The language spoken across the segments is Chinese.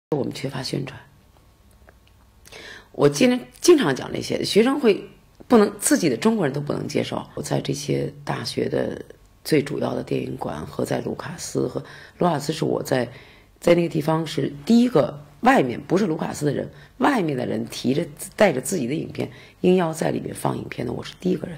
我们缺乏宣传。我经常讲这些，学生会不能自己的中国人都不能接受。我在这些大学的最主要的电影馆和在卢卡斯是我在那个地方是第一个，外面不是卢卡斯的人，外面的人带着自己的影片，应邀在里面放影片的，我是第一个人。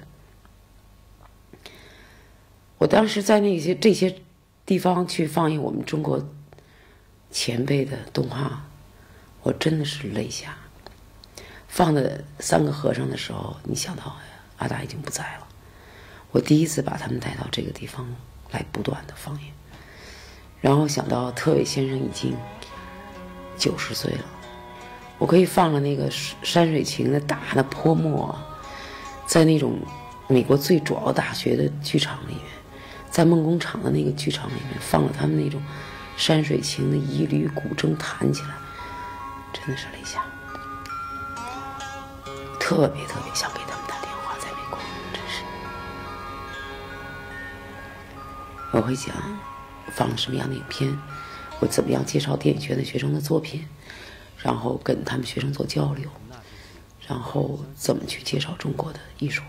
我当时在这些地方去放映我们中国前辈的动画，我真的是泪下。放的三个和尚的时候，你想到阿达已经不在了。我第一次把他们带到这个地方来不断的放映，然后想到特伟先生已经90岁了，我可以放了那个山水情的大的泼墨，在那种美国最主要大学的剧场里面，在梦工厂的那个剧场里面放了他们那种山水情的一缕古筝弹起来，真的是泪下。特别想给他们打电话，在美国，真是。我会讲放了什么样的影片，我怎么样介绍电影学院的学生的作品，然后跟他们学生做交流，然后怎么去介绍中国的艺术。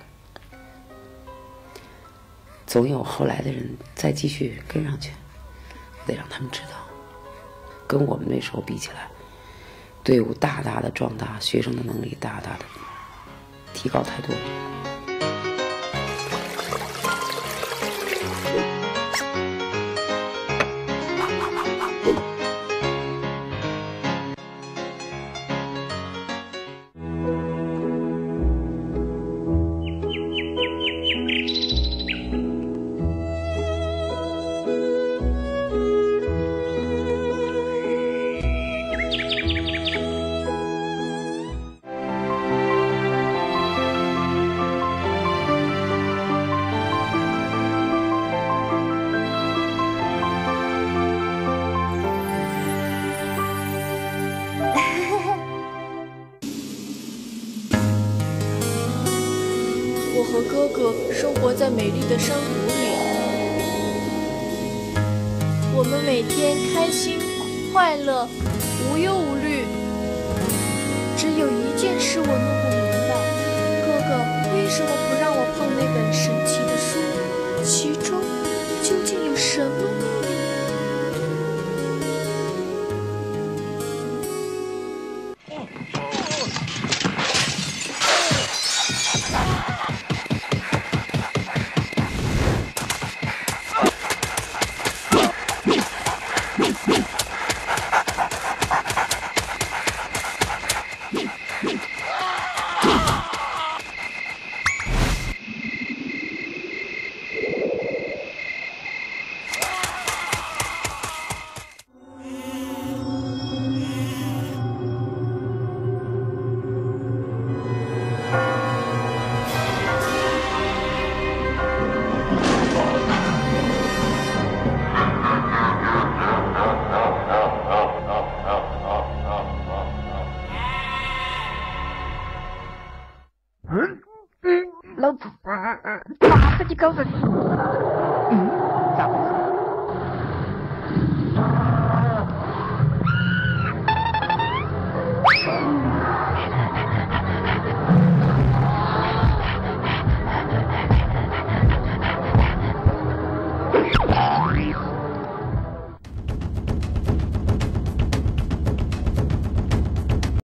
总有后来的人再继续跟上去，得让他们知道，跟我们那时候比起来，队伍大大的壮大，学生的能力大大的提高太多。 我和哥哥生活在美丽的山谷里，我们每天开心快乐，无忧无虑。只有一件事我弄不明白，哥哥为什么不让我碰那本神奇的书？其中究竟有什么秘密？ 老子打死你狗日！